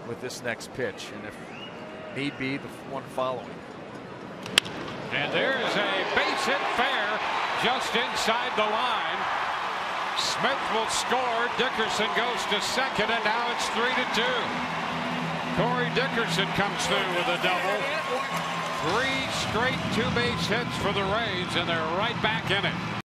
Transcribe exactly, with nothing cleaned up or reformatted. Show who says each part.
Speaker 1: with this next pitch, and if need be, the one following.
Speaker 2: And there's a base hit fair just inside the line. Smith will score. Dickerson goes to second, and now it's three to two. Corey Dickerson comes through with a double. Three straight two base hits for the Rays, and they're right back in it.